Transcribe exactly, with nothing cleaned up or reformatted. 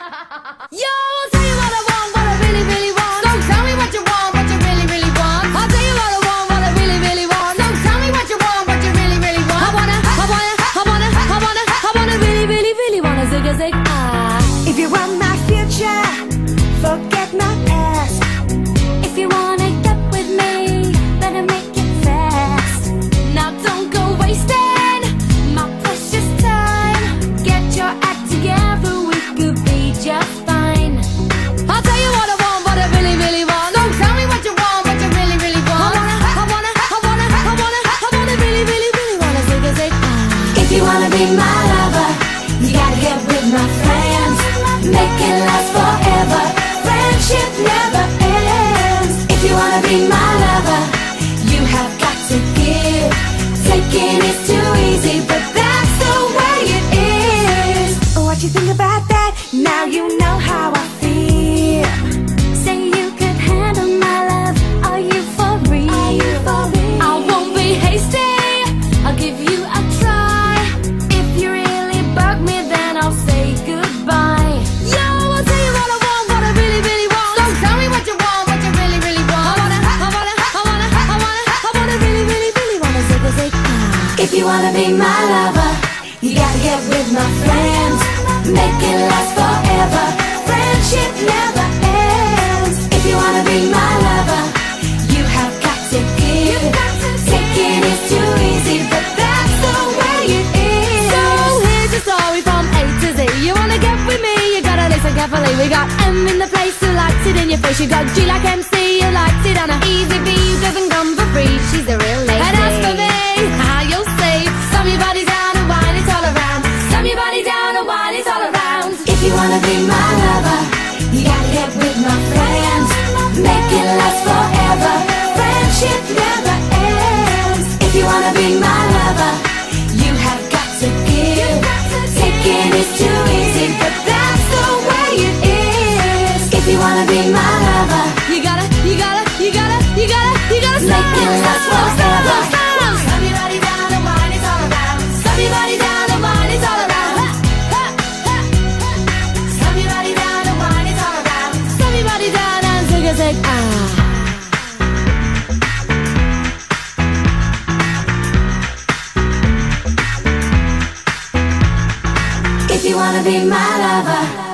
Yo, I'll tell you what I want, what I really, really want. So tell me what you want, what you really, really want. I'll tell you what I want, what I really, really want. So tell me what you want, what you really, really want. I wanna, I wanna, I wanna, I wanna, I wanna really, really, really wanna zig a zig ah. If you want my future, forget my past. If you wanna get with me, better make it fast. Now don't go wasting my precious time. Get your act together, we could be just fine. I'll tell you what I want, what I really, really want. So tell me what you want, what you really, really want. I wanna, I wanna, I wanna, I wanna, I wanna really, really, really wanna zig a zig ah. If you wanna be my lover, you gotta get with my friends. Make it last forever. Friendship never ends. If you wanna be my lover, you have got to give. Taking is too easy, but that's the way it is. What you think about that? Now you know how I feel. Say you could handle my love. Are you for real? Are you for real? I won't be hasty. I'll give you a try. If you really bug me, then I'll say goodbye. Yo, I'll tell you what I want, what I really, really want. So tell me what you want, what you really, really want. I wanna, I wanna, I wanna, I wanna, I wanna really, really, really wanna zig a zig ah. If you wanna be my lover, you gotta get with my friends. Make it last forever. Friendship never ends. If you wanna be my lover, you have got to give. Taking is too easy, but that's the way it is. So here's a story from A to Z. You wanna get with me, you gotta listen carefully. We got M in the place who likes it in your face. You got G like M C who likes it on a easy B who doesn't come for free. She's a real lady. And as for me, how you'll see, slam your body down and wine it all around. Slam your body down and wine it all around. If you wanna be my lover, you gotta get with my friends. Make it last forever. Friendship never ends. If you wanna be my lover, you have got to give. Taking is too easy, but that's the way it is. If you wanna be my lover, You gotta, you gotta, you gotta, you gotta, you gotta stop, make it last stop, stop, forever. stop, stop. Slam your body down and wine it all around. Slam your body down and wine it all around. Ha, ha, ha, ha. Slam your body down and wine it all around. Slam your body down and zig a zig ah. If you wanna be my lover,